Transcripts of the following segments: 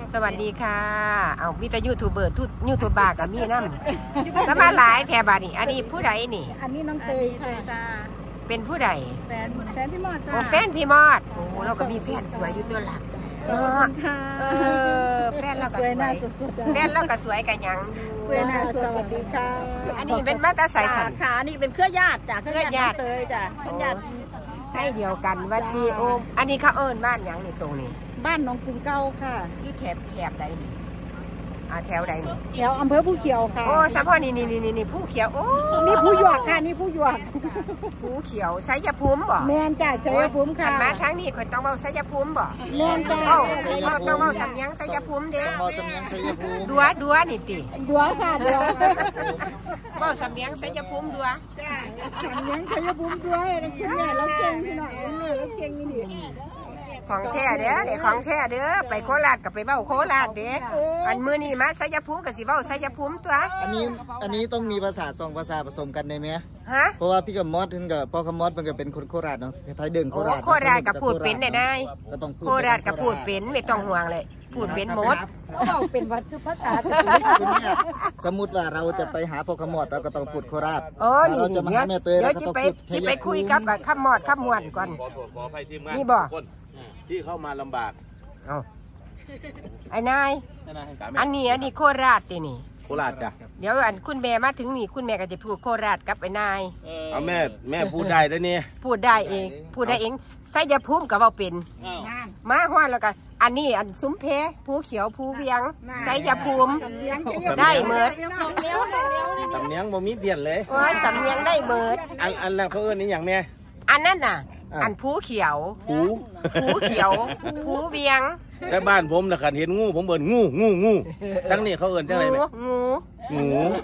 สวัสดีค่ะเอามีแต่ยูทูบเบอร์ยูทูบบาร์กับมีน้ำก็มาหลายแถบนี่อันนี้ผู้ใดนี่อันนี้น้องเตยค่ะจ้าเป็นผู้ใดแฟนพี่มอดจ้าแฟนพี่มอดโอ้เราก็มีแฟนสวยอยู่ตัวหลักเนาะแฟนเราก็สวยแฟนเราก็สวยกันยังเวน่าสวัสดีค่ะอันนี้เป็นมาตาสายสันค่ะนี่เป็นเครือญาติจ้ะเครือญาติเตยจ้ะญาติใช่เดียวกันวัดดีโอมอันนี้เขาเอิ้นบ้านยังนี่ตรงนี้บ้านหนองกรุงเก่าค่ะอยู่แถบใดนี่แถวใดนี่แถวอำเภอผู้เขียวค่ะโอ้สามพ่อนี่ผู้เขียวโอ้นี่ผู้หยวกค่ะนี่ผู้หยวกผู้เขียวไสยภูมิบ่แมนจ้ะไสยภูมิค่ะมาทางนี้คนต้องเว้าไสยภูมิบ่แมนจ้ะต้องเว้าสำเนียงไสยภูมิเด้เว้าสำเนียงไสยภูมิดัวนี่ติดัวค่ะดัวเว้าสำเนียงไสยภูมิดัวจ้ะสำเนียงไสยภูมิดัวนั่นคือแม่เราเก่งพี่น้องเราเก่งนี่ของแท้เด้อเดี๋ยวของแท้เด้อไปโคราชกับไปเบ้าโคราชเด้ออันมื้อนี้มาไสยภูมิกับสิเบ้าไสยภูมิตัวอันนี้ต้องมีภาษา2ภาษาผสมกันได้ไหมฮะเพราะว่าพี่กับมอสถึงกับพ่อกับมอสมันก็เป็นคนโคราชเนาะไทยเดินโคราชโคราชกับพูดเป็นได้ก็ต้องโคราชกับพูดเป็นไม่ต้องห่วงเลยพูดเป็นหมดเราเป็นวัดสุภาษาสมมุติว่าเราจะไปหาพ่อกับมอสเราก็ต้องพูดโคราชเราจะมาหาแม่เตยเราก็ต้องพูดไปคุยกับข้ามมอดข้ามมวนก่อนขออภัยทีมงานนี่บอกที่เข้ามาลำบากไอ้นายอันนี้โคราชนี่โคราชจ้ะเดี๋ยวอันคุณแม่มาถึงนี่คุณแม่ก็จะพูดโคราชกับไอ้นายเอาแม่พูดได้ด้วยนี่พูดได้เองไสยภูมิกับเราเป็นมาฮ้อนแล้วก็อันนี้อันซุ้มเพภูเขียวภูเวียงไสยภูมิได้เมิดสำเนียงบ่มีเปลี่ยนเลยสำเนียงได้เมิดอันนั้นเขาเอิ้นนี่อย่างแม่อันนั้นน่ะอันภูเขียวภูเขียวภูเวียงแต่บ้านผมนะขันเห็นงูผมเบิ่นงูทั้งนี้เขาเอิ้นจังไรไหมงู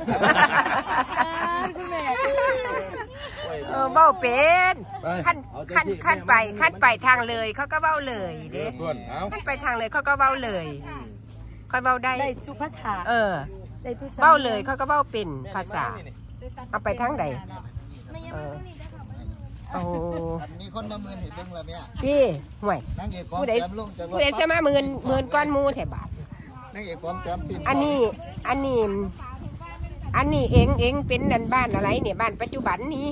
เบ้าเป็นขั้นไปทางเลยเขาก็เบ้าเลยเด้ขั้นไปทางเลยเขาก็เบ้าเลยค่อยเบ้าได้สุภาษาเบ้าเลยเขาก็เบ้าเป็นภาษาเอาไปทางใดมีคนมาเมือนเห็นเรื่องอะไรเนี่ยพี่ห่วยผู้ใดจะมาเมือนก้อนมูแถบบาทอันนี้เองเป็นนันบ้านอะไรเนี่ยบ้านปัจจุบันนี้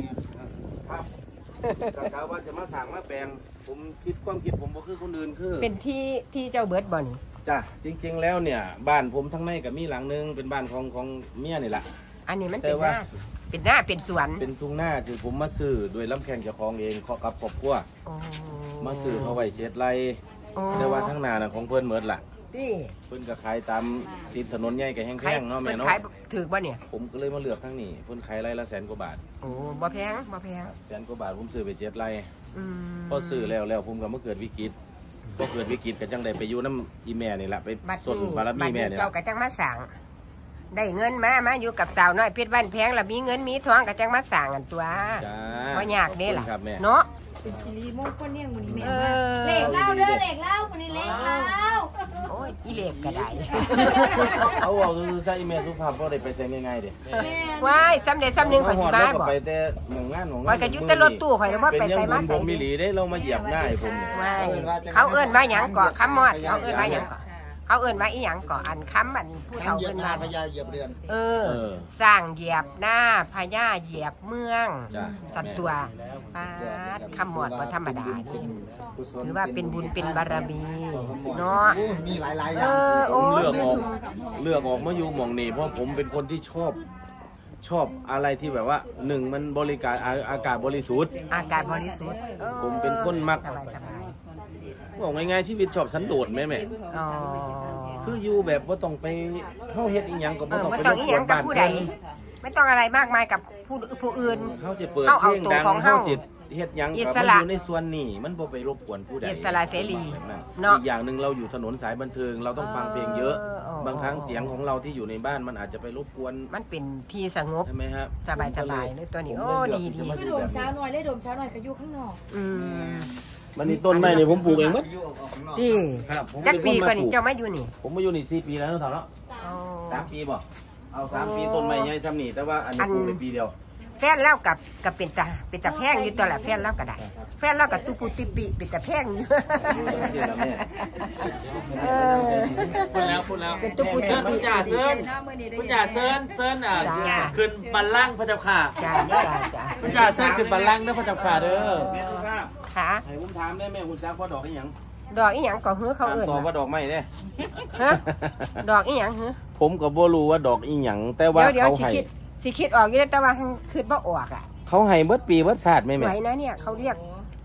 กล่าวว่าจะมาสั่งมาแปลงผมความคิดผมก็คือคนอื่นคือเป็นที่เจ้าเบิร์ดบ่อนจ้ะจริงๆแล้วเนี่ยบ้านผมทั้งในกับมีหลังนึงเป็นบ้านของเมียนี่แหละอันนี้มันเป็นหน้าเป็นสวนเป็นทุ่งหน้าคือผมมาซื้อโดยลำแข้งเจ้าของเองขอกับครอบครัวมาซื้อเขาไว้7 ไร่แต่ว่าทั้งนาของเพื่อนเมิดล่ะเพื่อนก็ขายตามติดถนนใหญ่กับแห้งๆเนาะแม่เนาะขายถือป่ะเนี่ยผมก็เลยมาเลือกทั้งนี้เพื่อนขายไร่ละ100,000 กว่าบาทโอ้บ่แพง 100,000 กว่าบาทผมซื้อไป7 ไร่พอซื้อแล้วผมก็มาเกิดวิกฤตก็จังได้ไปอยู่น้ำอีแม่นี่แหละไปส่วนบารมีแม่นี่เจ้าก็จังมาสั่งได้เงินมาอยู่กับสาวน้อยเพชรบ้านแพงแล้วมีเงินมีทองก็จังมาสั่งกันตัวว่ายากเด้ล่ะเนาะเป็นซีรีส์มงคลเนี่ยมันนี่แม่เหล็กเล่าเด้อเหล็กเล่าคนนี้เหล็กเล่าโอ้ยอีเหล็กก็ได้เอาใส่อีเมลสุภาพก็ได้ไปใช้ง่ายๆเด้ว้ายซ้ำเด็ดซ้ำหนึ่งข่อยสิบ้าบอกไปแต่หมู่งานข่อยก็ยุติรถตู้ข่อยแล้วว่าไปใส่มาใส่มีหลีได้เรามาเหยียบง่ายผมเขาเอิ้นว่าหยังเกาะคำมอดเขาเอิ้นว่าหยังเขาเอิ้นว่าอีหยังก่ออันค้ำอันผู้เฒ่าเอิ้นว่าพญาเหยียบเรือนสร้างเหยียบหน้าพญาเหยียบเมืองสัตว์ตัวคำหมวดว่าธรรมดานี่ถือว่าเป็นบุญเป็นบารมีเนาะมีหลายๆอย่างเลือกออกมาอยู่หม่องนี่เพราะผมเป็นคนที่ชอบอะไรที่แบบว่า1มันบริการอากาศบริสุทธิ์ผมเป็นคนมักบอกง่ายๆชีวิตชอบสันโดษแม่คืออยู่แบบว่าต้องไปเข้าเฮ็ดอีหยังก็บ่ต้องไปรบกวนบ้านผู้ใดไม่ต้องอะไรมากมายกับผู้อื่นเขาจะเปิดเพลงดังเขาจิตเฮ็ดหยังกับมันอยู่ในส่วนนี้มันบ่ไปรบกวนผู้ใดอิสระเสรีอีกอย่างหนึ่งเราอยู่ถนนสายบันเทิงเราต้องฟังเพลงเยอะบางครั้งเสียงของเราที่อยู่ในบ้านมันอาจจะไปรบกวนมันเป็นที่สงบใช่ไหมครับสบายเลยตัวนี้โอ้ดีคือโดมเช้าหน่อยเลยโดมเช้าหน่อยก็อยู่ข้างนอกมันนี่ต้นไม้เนี่ยผมปลูกเองมั้งที่จักปีก่อนนี่เจ้าไม่อยู่นี่ผมมาอยู่นี่4 ปีแล้วนะเถ่าเนาะ3 ปีบ่เอา3 ปีต้นไม้ใหญ่ซ้ำนี่แต่ว่าอันนี้ปลูกในปีเดียวแฟนเล่ากับเป็นตาแพงอยู่ตัวละแฟนเล่าก็ได้แฟนเล่ากับตุปูติปิเป็นตาแพงอยู่พูดแล้วเป็นตุปูติปิคุณจ่าเซินขึ้นบัลลังก์พระเจ้าค่ะคุณจ่าเซินขึ้นบัลลังก์นะพระเจ้าค่ะเด้อแม่สุภาพค่ะให้ผมถามได้แม่คุณจักว่าดอกอีหยังดอกอีหยังก็ฮื้อเขาเอิ้นตอบว่าดอกไม้เด้ฮะดอกอีหยังฮื้อผมก็บ่รู้ว่าดอกอีหยังแต่ว่าเดี๋ยวเขาให้สิคิดออกอยู่แต่ว่าคิดบ่ออกอ่ะเขาให้เบิดปีเบิดชาติแม่สแม่วยนะเนี่ยเขาเรียก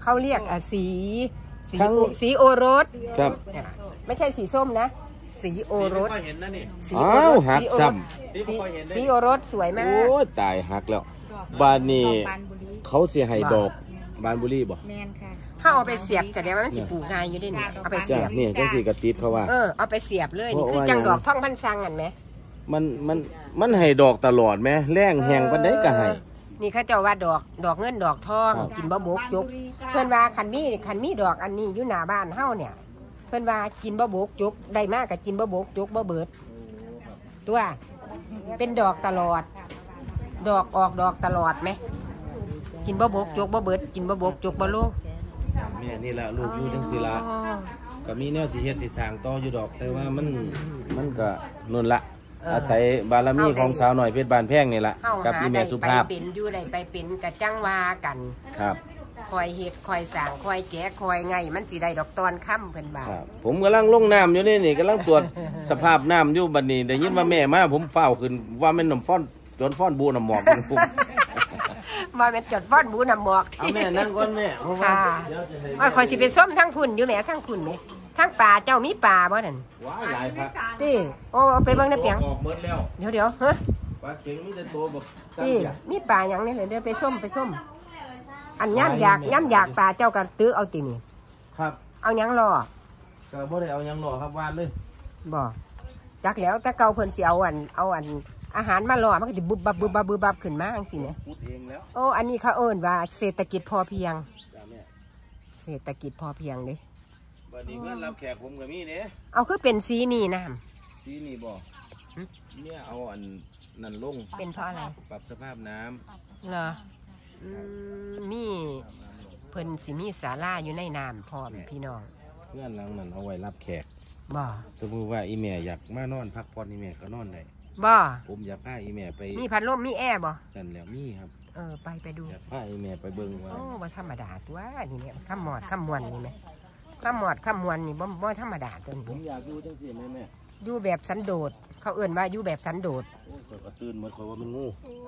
สีโอรสครับไม่ใช่สีส้มนะสีโอรสเห็นนะนี่อ้าวหักซ้ำสีโอรสสวยมากโอ้ตายหักแล้วบานนี้เขาสิให้ดอกบานบุรีบ่แมนค่ะถ้าเอาไปเสียบจะได้ว่ามันสิปลูกง่ายอยู่ดินี่เอาไปเสียบนี่จังสิกระติดเขาว่าเอาไปเสียบเลยนี่คือจังดอกท่องพันซังกันไหมมันให้ดอกตลอดไหมแรงแหงปานใดก็ให้นี่เขาเจ้าว่าดอกเงินดอกทองกินบ่บกยกเพื่อนว่าคันมีดอกอันนี้อยู่หน้าบ้านเฮาเนี่ยเพื่อนว่ากินบ่บกยกได้มากกับกินบ่บกยกบ่เบิดตัวเป็นดอกตลอดดอกออกดอกตลอดไหมกินบ่บกยกบ่เบิดกินบ่บกยกบ่ลงแม่นี่ล่ะลูกอยู่จังซี่ล่ะก็มีแนวสิเฮ็ดสิสร้างต่ออยู่ดอกแต่ว่ามันก็นั่นละอาศัยบารมีของสาวหน่อยเพชรบานแพงนี่ล่ะกับอีแม่สุภาพไปเป็นอยู่ได้ไปเป็นกะจังว่ากันครับคอยเฮ็ดคอยสร้างคอยแกะคอยไงมันสิได้ดอกตอนค่ำเพิ่นบ่าผมกำลังลงน้ำอยู่นี่กำลังตรวจสภาพน้ำอยู่บัดนี้ได้ยินว่าแม่มาผมเฝ้าขึ้นว่าแม่นน้ำฟ้อนจนฟ้อนบูน้ำหมอกผมมาเป็นจดฟ้อนบูน้ำหมอกเอาแม่นั่งก่อนแม่เพราะว่าคอยสิไปส้มทั้งคุณอยู่แม่ทั้งคุณไหมทั้งป่าเจ้ามีป่าบ่นั่นว้ายหลายครับติโอ้ไปเบิ่งได้เปียงออกหมดแล้วเดี๋ยวฮะปลาเข็งมีแต่โตแบบติมีป่าหยังนี่เลยเดี๋ยวไปส้มอันย่ำอยากป่าเจ้าก็ตื้อเอาตินี่ครับเอาหยังรอก็บ่ได้เอาหยังรอครับวานเลยบ่จักแล้วแต่เก่าเพิ่นสิเอาอันอาหารมารอมันก็สิบึบบับขึ้นมาจังซี่แหมพูดเองแล้วโอ้อันนี้เขาเอิ้นว่าเศรษฐกิจพอเพียงเศรษฐกิจพอเพียงเด้บัดนี้เพื่อนรับแขกผมก็มีเด้เอาคือเป็นสีนี่น้ำสีนี่บ่เนี่ยเอาอันนั่นลงเป็นเพราะอะไรปรับสภาพน้ำเหรอมีเพิ่นสิมีศาลาอยู่ในน้ำพร้อมพี่น้องเพื่อนหลังนั้นเอาไว้รับแขกบ่สมมติว่าอีแม่อยากมานอนพักผ่อนอีแม่ก็นอนได้บ่ผมอยากพาอีแม่ไปมีพัดลมมีแอร์บ่กันแล้วมีครับไปดูอยากพาอีแม่ไปเบิ่งว่าบ่ธรรมดาตัวนี่เนี่ยข้ามหมอดข้ามมวนนี่ไหมข้ามหมอดข้ามมวนนี่บ่ธรรมดาตัวนี้ผมอยากอยู่จังซี่แม่อยู่แบบสันโดษเขาเอื่นว่าอยู่แบบสันโดษก็ตื่นเหมือนคนว่ามันงู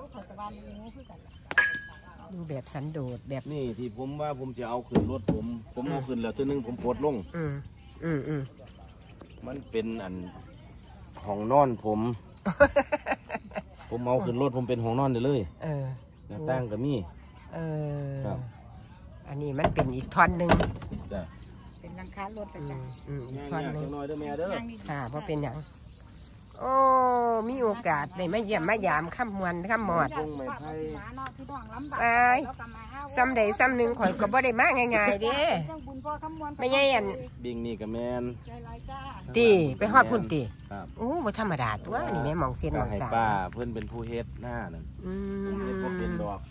อยู่แบบสันโดษแบบนี่ที่ผมว่าผมจะเอาขึ้นรถผมเอาขึ้นแล้วตัวนึงผมปวดลงมันเป็นอันห้องนอนผมเอาขึ้นรถผมเป็นห้องนอนได้เลยหน้าต่างก็มีครับอันนี้มันเป็นอีกท่อนหนึ่งจ้ะเป็นหลังคารถไปจ้ะอีกท่อนหนึ่งน้อยเด้อแม่เด้อค่ะเพราะเป็นอย่างโอ้มีโอกาสได้มาเยี่ยมมายามข้ามวันข้ามหมอดไปซ้ำใดซ้ำหนึ่งข่อยก็บ่ได้มาง่ายๆเด้ไม่ใช่อันบิงนี่กับแมนตีไปฮอดพุ่นตีโอ้บ่ธรรมดาตัวนี่แม่มองเส้นมองสายป้าเพื่อนเป็นผู้เฮ็ดหน้านั่นเป็นดอก